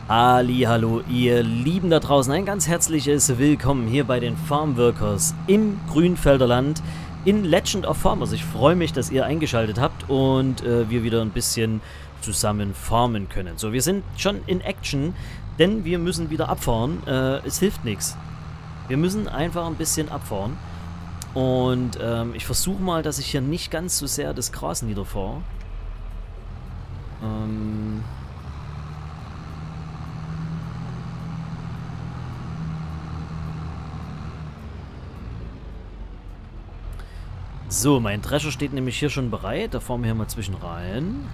Hallo, ihr Lieben da draußen, ein ganz herzliches Willkommen hier bei den Farmworkers im Grünfelder Land in Legend of Farmers. Ich freue mich, dass ihr eingeschaltet habt und wir wieder ein bisschen zusammen farmen können. So, wir sind schon in Action, denn wir müssen wieder abfahren. Es hilft nichts. Wir müssen einfach ein bisschen abfahren. Und ich versuche mal, dass ich hier nicht ganz so sehr das Gras niederfahre. So, mein Drescher steht nämlich hier schon bereit. Da fahren wir hier mal zwischen rein.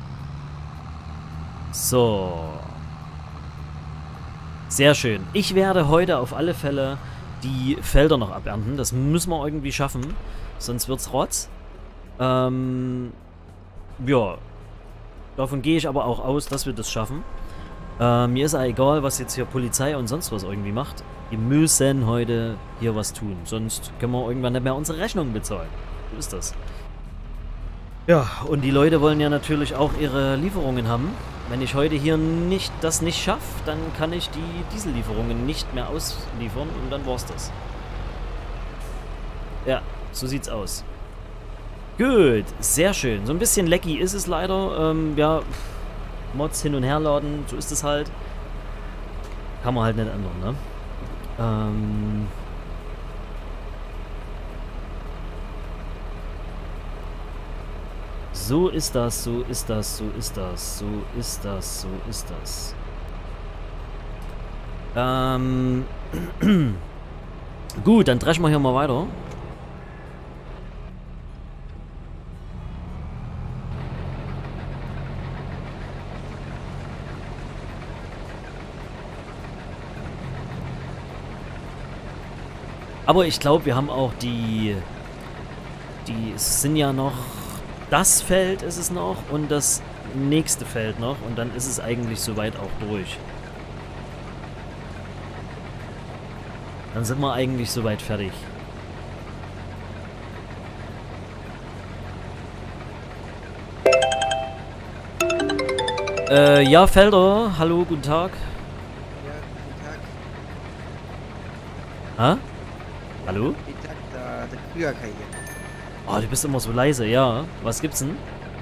So. Sehr schön. Ich werde heute auf alle Fälle die Felder noch abernten. Das müssen wir irgendwie schaffen. Sonst wird's Rotz. Ja. Davon gehe ich aber auch aus, dass wir das schaffen. Mir ist ja egal, was jetzt hier Polizei und sonst was irgendwie macht. Wir müssen heute hier was tun. Sonst können wir irgendwann nicht mehr unsere Rechnungen bezahlen. So ist das. Ja, und die Leute wollen ja natürlich auch ihre Lieferungen haben. Wenn ich heute hier das nicht schaffe, dann kann ich die Diesellieferungen nicht mehr ausliefern und dann war's das. Ja, so sieht's aus. Gut, sehr schön. So ein bisschen lecky ist es leider. Ja, Mods hin und her laden, so ist es halt. Kann man halt nicht ändern, ne? So ist das, so ist das, so ist das, so ist das, so ist das. Gut, dann dreschen wir hier mal weiter. Aber ich glaube, wir haben auch es sind ja noch, das Feld ist es noch und das nächste Feld noch und dann ist es eigentlich soweit auch durch. Dann sind wir eigentlich soweit fertig. Ja, Felder, hallo, guten Tag. Ja, guten Hä? Tag. Hallo? Guten Tag, der Krügerkai hier. Oh, du bist immer so leise, ja. Was gibt's denn?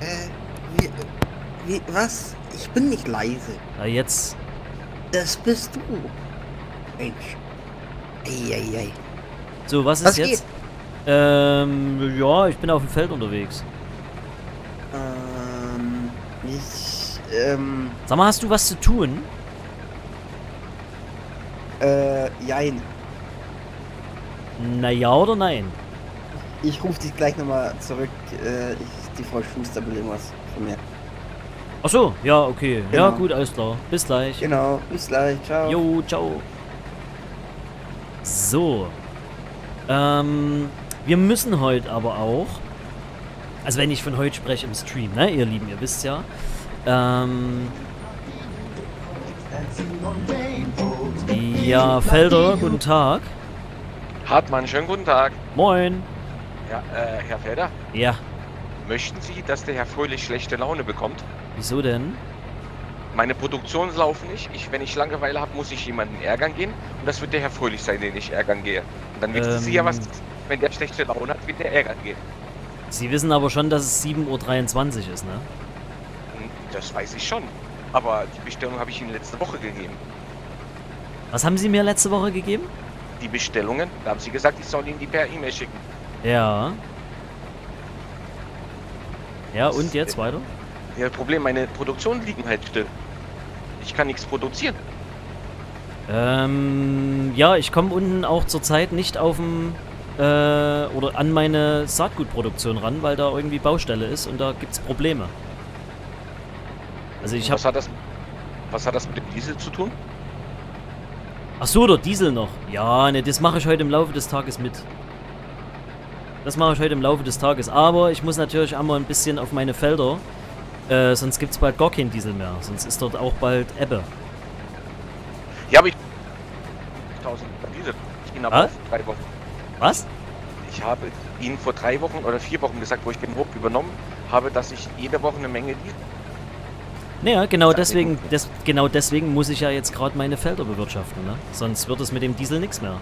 Was? Ich bin nicht leise. Ja, jetzt. Das bist du. Mensch. Eieiei. So, was ist Was jetzt? Ja, ich bin auf dem Feld unterwegs. Sag mal, hast du was zu tun? Jein. Na ja oder nein? Ich rufe dich gleich nochmal zurück. Die Frau Schuster will irgendwas von mir. Ach so, ja, okay. Genau. Ja, gut, alles klar. Bis gleich. Genau, bis gleich. Ciao. Jo, ciao. So. Wir müssen heute aber auch, also wenn ich von heute spreche im Stream, ne, ihr Lieben, ihr wisst ja, ja, Felder, guten Tag. Hartmann, schönen guten Tag. Moin. Ja, Herr Felder, Ja, möchten Sie, dass der Herr Fröhlich schlechte Laune bekommt? wieso denn? Meine Produktionen laufen nicht. Wenn ich Langeweile habe, muss ich jemanden ärgern gehen. Und das wird der Herr Fröhlich sein, den ich ärgern gehe. Und dann wissen Sie ja, was, wenn der schlechte Laune hat, wird der ärgern gehen. Sie wissen aber schon, dass es 7:23 Uhr ist, ne? Das weiß ich schon. Aber die Bestellung habe ich Ihnen letzte Woche gegeben. Was haben Sie mir letzte Woche gegeben? Die Bestellungen, da haben Sie gesagt, ich soll Ihnen die per E-Mail schicken. Ja. Ja, und jetzt weiter? Ja, Problem, meine Produktionen liegen halt still. Ich kann nichts produzieren. Ja, ich komme unten auch zurzeit nicht auf dem, oder an meine Saatgutproduktion ran, weil da irgendwie Baustelle ist und da gibt's Probleme. Also ich habe... Was hat das mit dem Diesel zu tun? Ach so, der Diesel noch. Ja, ne, das mache ich heute im Laufe des Tages mit. Das mache ich heute im Laufe des Tages. Aber ich muss natürlich einmal ein bisschen auf meine Felder. Sonst gibt es bald gar keinen Diesel mehr. Sonst ist dort auch bald Ebbe. Ja, aber ich... 1000 Diesel. Ich bin aber Was? auf 3 Wochen. Was? Ich habe Ihnen vor 3 Wochen oder 4 Wochen gesagt, wo ich den Hof übernommen habe, dass ich jede Woche eine Menge Diesel. Naja, genau deswegen, genau deswegen muss ich ja jetzt gerade meine Felder bewirtschaften, ne? Sonst wird es mit dem Diesel nichts mehr.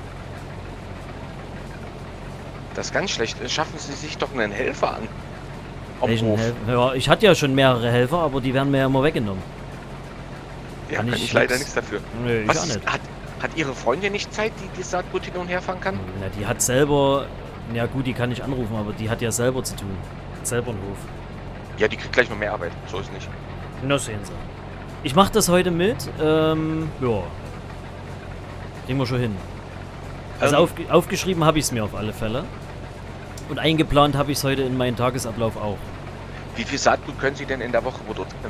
Das ist ganz schlecht. Schaffen Sie sich doch einen Helfer an. Am Welchen Hof. Helfer? Ja, ich hatte ja schon mehrere Helfer, aber die werden mir ja immer weggenommen. Ja, kann kann ich ich leider nix. nichts dafür. Nö, ich Was auch ist, nicht. hat Ihre Freundin nicht Zeit, die das Saatgut hin und her fahren kann? Na, die hat selber, ja gut, die kann ich anrufen, aber die hat ja selber zu tun. Hat selber einen Hof. Ja, die kriegt gleich noch mehr Arbeit. So ist nicht. Na, sehen Sie. Ich mache das heute mit, ja. Kriegen wir schon hin. Also aufgeschrieben habe ich es mir auf alle Fälle. Und eingeplant habe ich es heute in meinen Tagesablauf auch. Wie viel Saatgut können Sie denn in der Woche produzieren?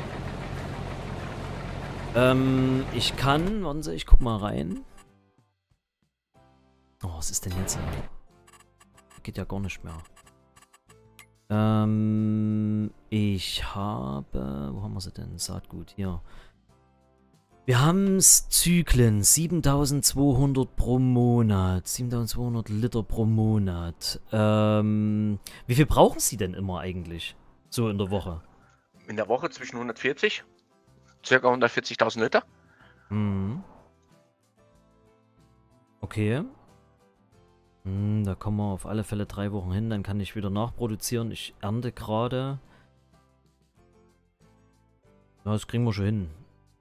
Ich kann, warten Sie, ich guck mal rein. Oh, was ist denn jetzt? Geht ja gar nicht mehr. Ich habe, wo haben wir sie denn? Saatgut, hier. Wir haben Zyklen, 7200 pro Monat, 7200 Liter pro Monat. Wie viel brauchen Sie denn immer eigentlich? So in der Woche? In der Woche zwischen 140, circa 140.000 Liter. Mhm. Okay. Da kommen wir auf alle Fälle 3 Wochen hin, dann kann ich wieder nachproduzieren. Ich ernte gerade. Ja, das kriegen wir schon hin.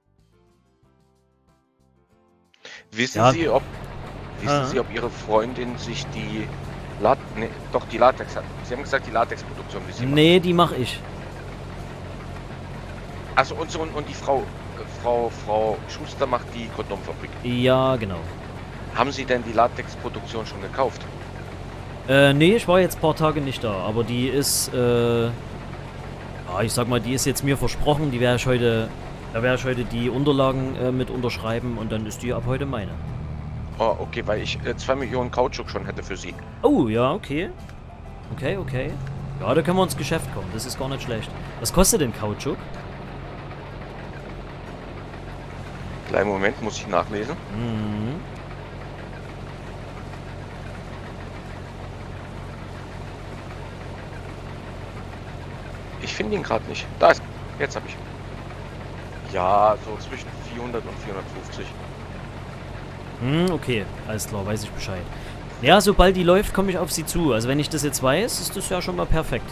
Wissen Ja. Sie, ob Ihre Freundin sich die die Latex hat. Sie haben gesagt, die Latexproduktion, wie Sie machen. Nee, die mache ich. Also und die Frau Schuster macht die Kondomfabrik. Ja, genau. Haben Sie denn die Latexproduktion schon gekauft? Nee, ich war jetzt ein paar Tage nicht da, aber die ist, ja, ich sag mal, die ist jetzt mir versprochen, die werde ich heute, da werde ich heute die Unterlagen mit unterschreiben und dann ist die ab heute meine. Oh, okay, weil ich 2 Millionen Kautschuk schon hätte für Sie. Oh, ja, okay. Okay, okay. Ja, da können wir ins Geschäft kommen, das ist gar nicht schlecht. Was kostet denn Kautschuk? Kleinen Moment, muss ich nachlesen. Mhm. Ich finde ihn gerade nicht. Da ist. Jetzt habe ich. Ja, so zwischen 400 und 450. Okay, alles klar, weiß ich Bescheid. Ja, sobald die läuft, komme ich auf sie zu. Also wenn ich das jetzt weiß, ist das ja schon mal perfekt.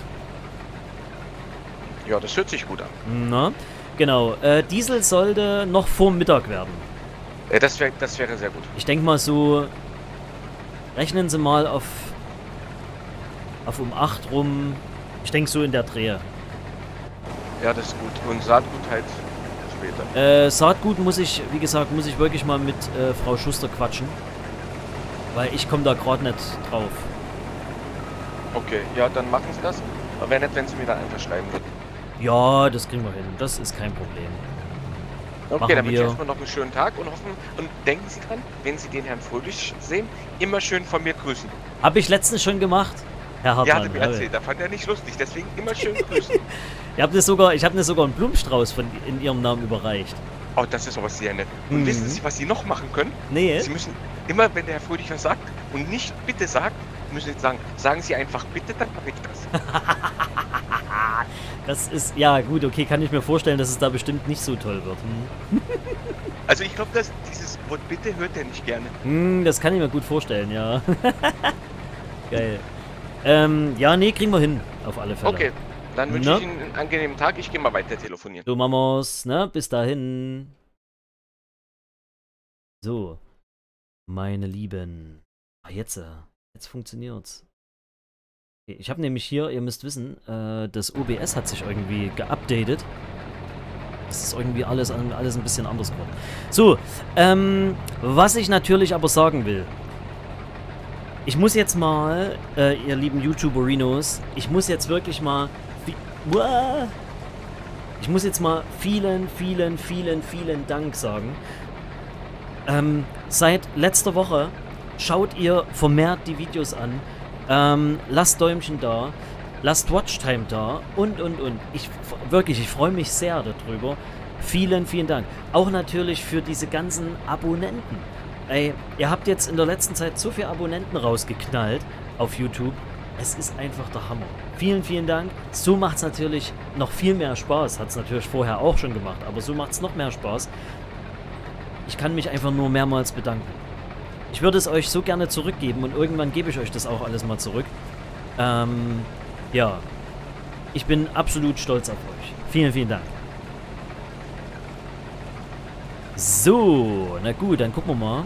Ja, das hört sich gut an. Na, genau. Diesel sollte noch vor Mittag werden. Das wäre sehr gut. Ich denke mal so, rechnen Sie mal auf um 8 rum. Ich denke so in der Drehe. Ja, das ist gut. Und Saatgut halt später. Saatgut muss ich, wie gesagt, muss ich wirklich mal mit Frau Schuster quatschen. Weil ich komme da gerade nicht drauf. Okay, ja, dann machen Sie das. Aber wäre nett, wenn Sie mir da einfach schreiben würden. Ja, das kriegen wir hin. Das ist kein Problem. Okay, Machen dann wünsche ich wir. erstmal noch einen schönen Tag und hoffen. Und denken Sie dran, wenn Sie den Herrn Fröhlich sehen, immer schön von mir grüßen. Habe ich letztens schon gemacht, Herr Hartmann. Ja, hatte mir erzählt, da fand er nicht lustig, deswegen immer schön grüßen. Ich habe mir sogar einen Blumenstrauß in Ihrem Namen überreicht. Oh, das ist aber sehr nett. Und Mhm. wissen Sie, was Sie noch machen können? Nee. Sie müssen immer, wenn der Herr Fröhlich was sagt und nicht bitte sagt, müssen Sie sagen, sagen Sie einfach bitte, dann mache ich das. Das ist, ja gut, okay, kann ich mir vorstellen, dass es da bestimmt nicht so toll wird. Also ich glaube, dass dieses Wort bitte hört er nicht gerne. Das kann ich mir gut vorstellen, ja. Geil. Ja, nee, kriegen wir hin, auf alle Fälle. Okay, dann wünsche Na? ich Ihnen einen angenehmen Tag. Ich gehe mal weiter telefonieren. So machen wir's, ne? Bis dahin. So. Meine Lieben. Ah, jetzt funktioniert's. Okay, ich habe nämlich hier, ihr müsst wissen, das OBS hat sich irgendwie geupdatet. Das ist irgendwie alles ein bisschen anders geworden. So, was ich natürlich aber sagen will. Ich muss jetzt mal, ihr lieben YouTuberinos, ich muss jetzt wirklich mal... Ich muss jetzt mal vielen Dank sagen. Seit letzter Woche schaut ihr vermehrt die Videos an. Lasst Däumchen da, lasst Watchtime da und. Ich freue mich sehr darüber. Vielen Dank. Auch natürlich für diese ganzen Abonnenten. Ey, ihr habt jetzt in der letzten Zeit so viele Abonnenten rausgeknallt auf YouTube. Es ist einfach der Hammer. Vielen, vielen Dank. So macht es natürlich noch viel mehr Spaß. Hat es natürlich vorher auch schon gemacht, aber so macht es noch mehr Spaß. Ich kann mich einfach nur mehrmals bedanken. Ich würde es euch so gerne zurückgeben und irgendwann gebe ich euch das auch alles mal zurück. Ja. Ich bin absolut stolz auf euch. Vielen, vielen Dank. So, na gut, dann gucken wir mal.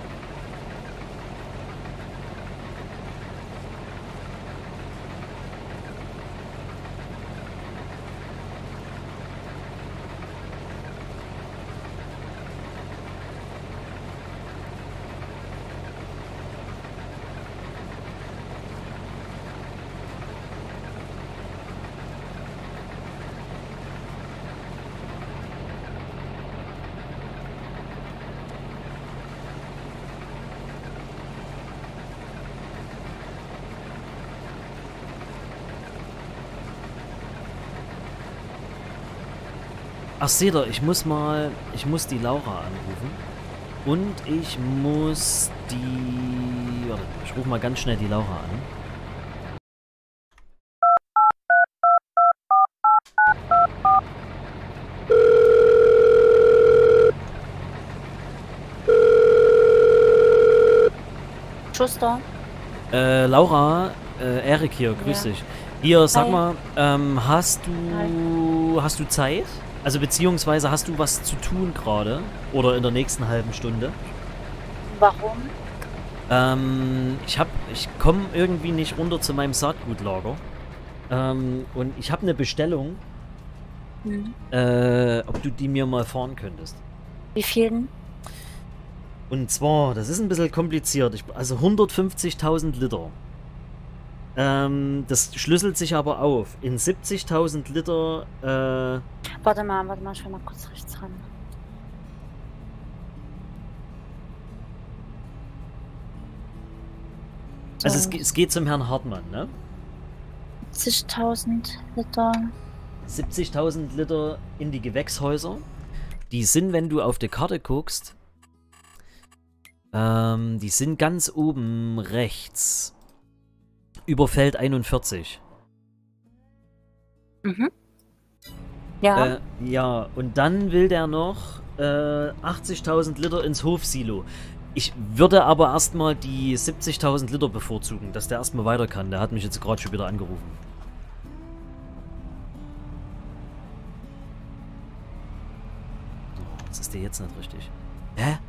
Ach, seht ihr, ich muss die Laura anrufen. Und ich muss die... Warte, ich rufe mal ganz schnell die Laura an. Schuster. Laura, Erik hier, grüß dich. Hier, sag Hi. mal, hast du Zeit? Also beziehungsweise hast du was zu tun gerade? Oder in der nächsten halben Stunde? Warum? Ich komme irgendwie nicht runter zu meinem Saatgutlager. Und ich habe eine Bestellung, ob du die mir mal fahren könntest. Wie viel? Und zwar, das ist ein bisschen kompliziert. Also 150.000 Liter. Das schlüsselt sich aber auf. In 70.000 Liter, Warte mal, ich will mal kurz rechts ran. So. Also es geht zum Herrn Hartmann, ne? 70.000 Liter. 70.000 Liter in die Gewächshäuser. Die sind, wenn du auf die Karte guckst, die sind ganz oben rechts. Über Feld 41. Mhm. Ja. Ja, und dann will der noch 80.000 Liter ins Hofsilo. Ich würde aber erstmal die 70.000 Liter bevorzugen, dass der erstmal weiter kann. Der hat mich jetzt gerade schon wieder angerufen. Oh, was ist der jetzt nicht richtig? Hä?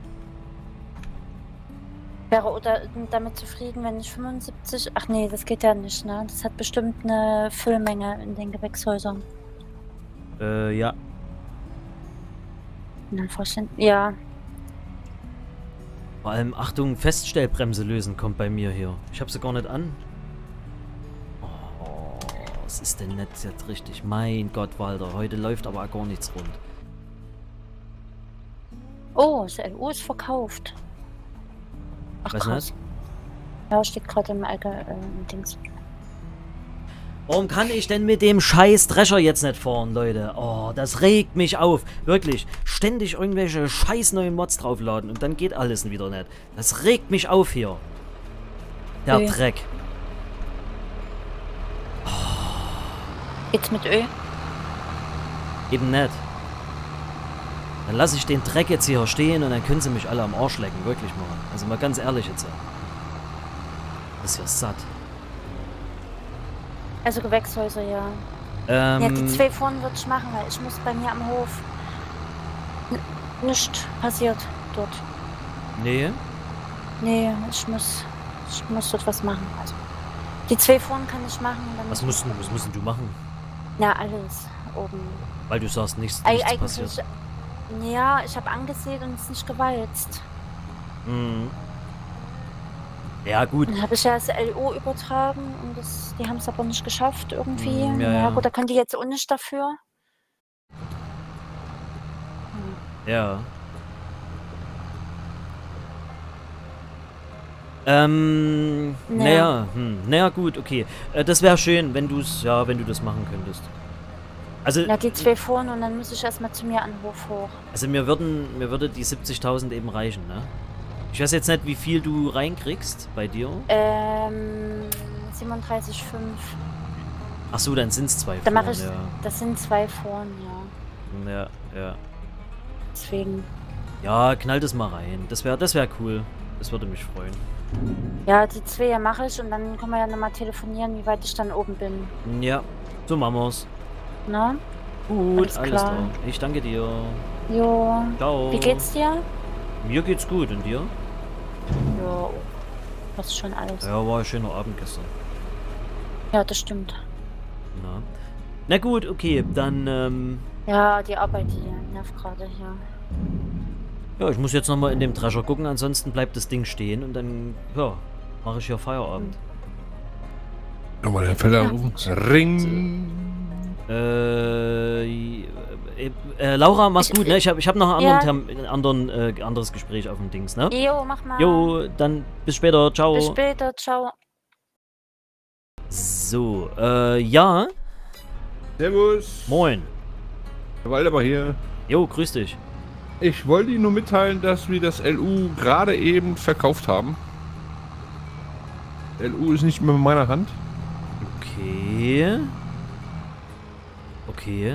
Wäre oder damit zufrieden, wenn ich 75... Ach nee, das geht ja nicht, ne? Das hat bestimmt eine Füllmenge in den Gewächshäusern. Ja. Na, vorstellen. Ja. Vor allem, Achtung, Feststellbremse lösen kommt bei mir hier. Ich habe sie gar nicht an. Oh, was ist denn nicht jetzt richtig? Mein Gott, Walter, heute läuft aber auch gar nichts rund. Oh, das LU ist verkauft. Ach, Weiß krass. nicht? Ja, steht gerade im Dings. Warum kann ich denn mit dem scheiß Drescher jetzt nicht fahren, Leute? Oh, das regt mich auf. Wirklich. Ständig irgendwelche scheiß neuen Mods draufladen und dann geht alles wieder nicht. Das regt mich auf hier. Der Öl. Dreck. Geht's mit Öl? Eben nicht. Dann lasse ich den Dreck jetzt hier stehen und dann können sie mich alle am Arsch lecken. Wirklich mal. Also mal ganz ehrlich jetzt. Das ist ja satt. Also Gewächshäuser, ja. Ja, die 2 vorne würde ich machen, weil ich muss bei mir am Hof. Nichts passiert dort. Nee. Nee, ich muss dort was machen. Also, die 2 vorne kann ich machen. Dann Was musst du machen? Na, alles oben. Weil du sagst, nichts Eigentlich, passiert. ja, ich habe angesehen und es ist nicht gewalzt. Mhm. Ja, gut. Dann habe ich ja das LO übertragen und die haben es aber nicht geschafft irgendwie. Ja. Gut, da können die jetzt auch nicht dafür. Ja. Naja, gut, okay. Das wäre schön, wenn du das machen könntest. Also, Ja, die 2 vorne und dann muss ich erstmal zu mir an den Hof hoch. also mir würde die 70.000 eben reichen, ne? Ich weiß jetzt nicht, wie viel du reinkriegst bei dir. 37,5. Ach so, dann sind es 2 Da mache Foren, ich, ja. das sind 2 Foren, ja. Ja, ja. Deswegen. Ja, knallt es mal rein. Das wär cool. Das würde mich freuen. Ja, die 2 mache ich und dann können wir ja nochmal telefonieren, wie weit ich dann oben bin. Ja, so machen wir's. Ne? Gut, Alles klar. klar. Ich danke dir. Jo. Ciao. Wie geht's dir? Mir geht's gut. Und dir? Jo. Was schon alles. Ja, war ein schöner Abend gestern. Ja, das stimmt. Na gut, okay, dann, Ja, die Arbeit, die nervt gerade, ja. ja, ich muss jetzt nochmal in dem Drescher gucken, ansonsten bleibt das Ding stehen und dann, ja, mache ich hier Feierabend. Nochmal der Feller rufen. Ring! Laura, mach's gut, ne? Ich hab noch einen Ja. anderes Gespräch auf dem Dings, ne? Jo, mach mal. Jo, dann bis später, ciao. Bis später, ciao. So, ja, Servus! moin. Herr Waldemar hier. Jo, grüß dich. Ich wollte Ihnen nur mitteilen, dass wir das LU gerade eben verkauft haben. LU ist nicht mehr in meiner Hand. Okay. Okay.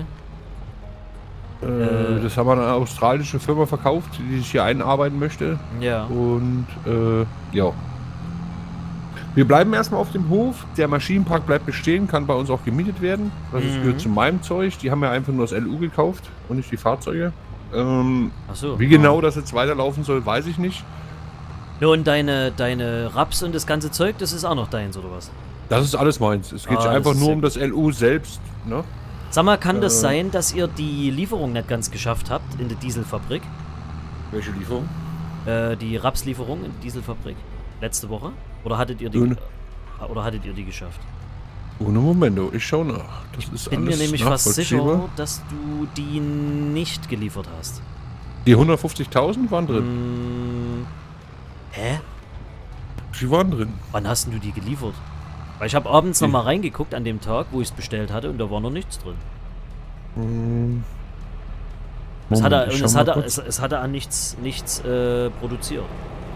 Das haben wir eine australische Firma verkauft, die sich hier einarbeiten möchte. Ja. Und ja. Wir bleiben erstmal auf dem Hof. Der Maschinenpark bleibt bestehen, kann bei uns auch gemietet werden. Das gehört zu meinem Zeug. Die haben ja einfach nur das LU gekauft und nicht die Fahrzeuge. Ach so. Wie genau das jetzt weiterlaufen soll, weiß ich nicht. Ja, und deine Raps und das ganze Zeug, das ist auch noch deins, oder was? Das ist alles meins. Es geht Ah, das einfach ist nur sehr um das LU selbst. Ne? Sag mal, kann das sein, dass ihr die Lieferung nicht ganz geschafft habt in der Dieselfabrik? Welche Lieferung? Die Rapslieferung in der Dieselfabrik? Letzte Woche? Oder hattet ihr die, geschafft? Ohne Momento, ich schau nach. Das ist Bin mir alles nämlich fast nachvollziehbar. sicher, dass du die nicht geliefert hast. Die 150.000 waren drin. Hä? Sie waren drin. Wann hast denn du die geliefert? Weil ich habe abends nochmal reingeguckt an dem Tag, wo ich es bestellt hatte und da war noch nichts drin. Es hatte an nichts produziert.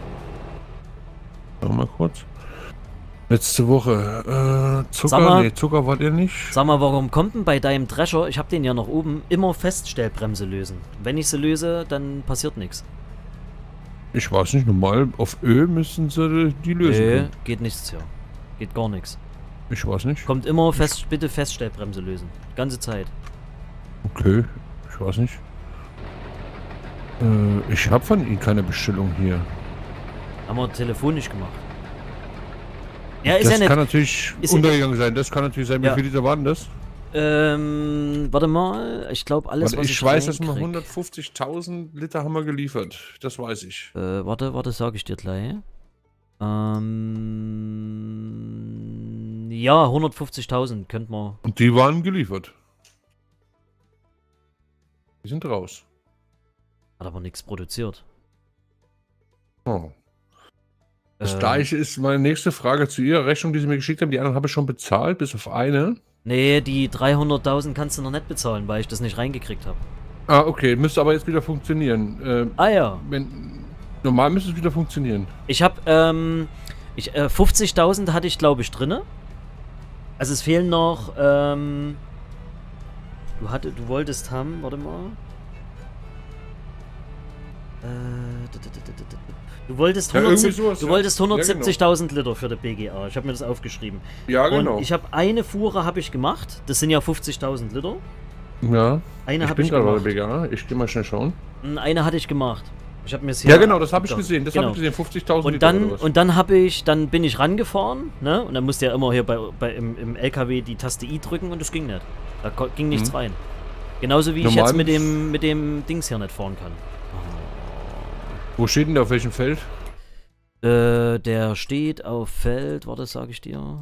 Schau mal kurz. Letzte Woche. Zucker? Sag mal- Nee, Zucker war der nicht. Sag mal, warum kommt denn bei deinem Drescher, ich habe den ja noch oben, immer Feststellbremse lösen? Wenn ich sie löse, dann passiert nichts. Ich weiß nicht, normal auf Öl müssen sie die lösen. Nee, können. geht nichts hier. Geht gar nichts. Ich weiß nicht. Kommt immer bitte Feststellbremse lösen. Ganze Zeit. Okay, ich weiß nicht. Ich habe von Ihnen keine Bestellung hier. Haben wir telefonisch gemacht. Ja, ist Das ja nicht. kann natürlich ist- untergegangen sein. Das kann natürlich sein. Wie Ja. viele Liter waren das? Warte mal, ich glaube alles, Warte, was ich weiß, dass wir reinkrieg- 150.000 Liter haben wir geliefert. Das weiß ich. Warte, sag ich dir gleich. Ja, 150.000 könnte man. Und die waren geliefert. Die sind raus. Hat aber nichts produziert. Oh. Das gleiche ist meine nächste Frage zu Ihrer Rechnung, die Sie mir geschickt haben. Die anderen habe ich schon bezahlt, bis auf eine. Nee, die 300.000 kannst du noch nicht bezahlen, weil ich das nicht reingekriegt habe. Ah, okay. Müsste aber jetzt wieder funktionieren. Ah ja. Normal müsste es wieder funktionieren. Ich habe 50.000 hatte ich, glaube ich, drinne. Also es fehlen noch, du wolltest haben, warte mal. Du wolltest, Ja, irgendwie sowas, du ja. wolltest Ja, 170.000 Liter für die BGA. Ich habe mir das aufgeschrieben. Ja, genau. Und ich habe eine Fuhre habe ich gemacht. Das sind ja 50.000 Liter. Ja. Eine Ich habe bin ich gerade bei gemacht. der BGA. Ich gehe mal schnell schauen. Eine hatte ich gemacht. Ich habe mir es hier. Ja, genau, das habe ich Doch, gesehen. Das genau. habe ich gesehen. 50.000 Und Liter dann, oder was? und dann bin ich rangefahren, ne? Und dann musste ja immer hier im LKW die Taste I drücken und es ging nicht. Da ging nichts rein. Genauso wie ich Normal- jetzt mit dem Dings hier nicht fahren kann. Wo steht denn der, auf welchem Feld? Der steht auf Feld, warte, sag ich dir.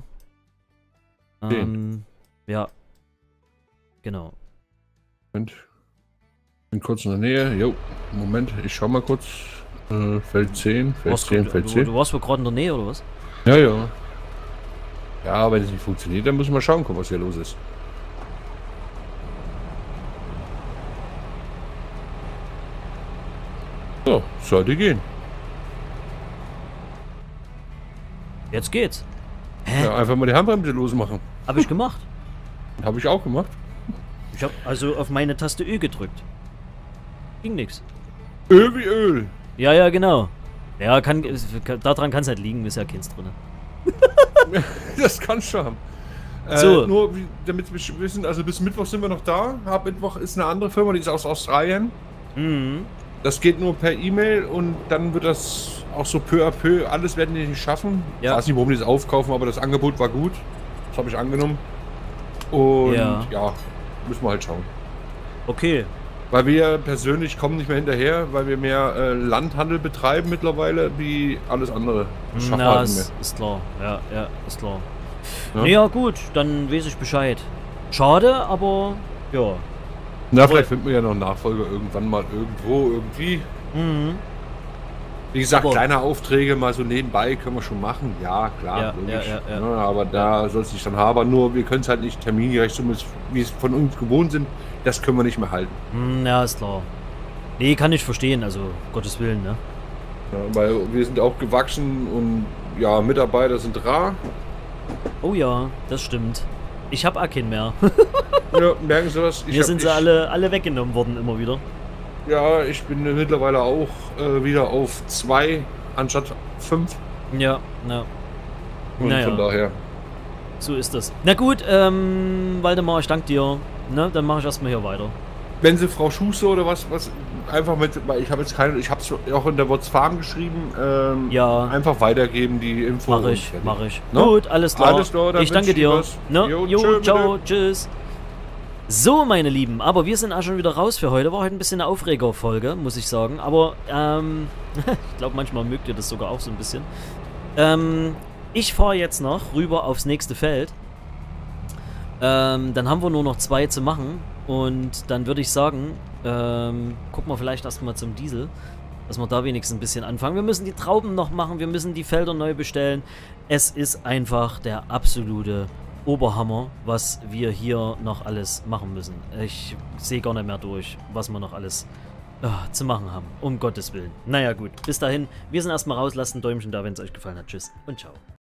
Ja. Genau. Moment. Bin kurz in der Nähe. Jo, Moment, ich schau mal kurz. Feld 10, Feld 10, Feld 10. Du warst wohl gerade in der Nähe, oder was? Ja, ja. Ja, wenn es nicht funktioniert, dann müssen wir schauen, was hier los ist. So, sollte gehen. Jetzt geht's. Hä? Ja, einfach mal die Handbremse losmachen. Hab ich gemacht. Habe ich auch gemacht. Ich habe also auf meine Taste Ö gedrückt. Ging nix. Öl wie Öl. Ja, ja, genau. Ja, daran kann es halt liegen, ist ja keins drin. Das kannst du haben. So. Nur, damit wir wissen, also bis Mittwoch sind wir noch da. Ab Mittwoch ist eine andere Firma, die ist aus Australien. Mhm. Das geht nur per E-Mail und dann wird das auch so peu à peu, alles werden die nicht schaffen. Ja. Ich weiß nicht, warum die das aufkaufen, aber das Angebot war gut. Das habe ich angenommen. Und ja, müssen wir halt schauen. Okay. Weil wir persönlich kommen nicht mehr hinterher, weil wir mehr Landhandel betreiben mittlerweile, wie alles andere. Das schaffen wir Ja, halt nicht mehr. ist klar. Ja, ist klar. Ja. Ja, gut, dann weiß ich Bescheid. Schade, aber ja. Na, vielleicht finden wir ja noch einen Nachfolger irgendwann mal irgendwo, irgendwie. Mhm. Wie gesagt, Aber kleine Aufträge mal so nebenbei können wir schon machen. Ja, klar, Ja, logisch. ja. Ne, aber da soll es nicht dann haben. Nur wir können es halt nicht termingerecht, so wie es von uns gewohnt sind. Das können wir nicht mehr halten. Ja, ist klar. Nee, kann ich verstehen, also Gottes Willen, ne? Ja, weil wir sind auch gewachsen und ja, Mitarbeiter sind rar. Oh ja, das stimmt. Ich hab auch keinen mehr. Ja, merken Sie was? Mir sind sie alle weggenommen worden, immer wieder. Ja, ich bin mittlerweile auch wieder auf 2 anstatt 5. Ja, na. Und Naja. von daher. So ist das. Na gut, Waldemar, ich danke dir. Ne, dann mache ich erstmal hier weiter. Wenn Sie Frau Schuster oder was einfach mit, weil ich habe jetzt keine, ich habe es auch in der WhatsApp geschrieben, Ja. einfach weitergeben die Info. Mach und ich, fertig. mach ich. Ne? Gut, alles klar. Alles klar, dann Ich danke wünsch ich dir. was. Ne? Jo, Jo, tschö, ciao, bitte. tschüss. So, meine Lieben, aber wir sind auch schon wieder raus für heute. War heute ein bisschen eine Aufregerfolge, muss ich sagen. Aber, ich glaube, manchmal mögt ihr das sogar auch so ein bisschen. Ich fahre jetzt noch rüber aufs nächste Feld. Dann haben wir nur noch 2 zu machen. Und dann würde ich sagen, gucken wir vielleicht erstmal zum Diesel. Dass wir da wenigstens ein bisschen anfangen. Wir müssen die Trauben noch machen, wir müssen die Felder neu bestellen. Es ist einfach der absolute Oberhammer, was wir hier noch alles machen müssen. Ich sehe gar nicht mehr durch, was wir noch alles zu machen haben. Um Gottes Willen. Naja gut, bis dahin. Wir sind erstmal raus. Lasst ein Däumchen da, wenn es euch gefallen hat. Tschüss und ciao.